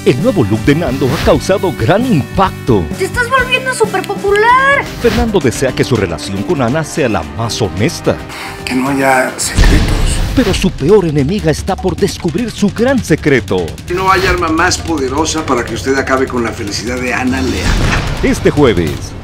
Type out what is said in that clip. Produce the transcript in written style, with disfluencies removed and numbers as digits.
El nuevo look de Nando ha causado gran impacto. ¡Te estás volviendo súper popular! Fernando desea que su relación con Ana sea la más honesta. Que no haya secretos. Pero su peor enemiga está por descubrir su gran secreto. No hay arma más poderosa para que usted acabe con la felicidad de Ana Leal. Este jueves,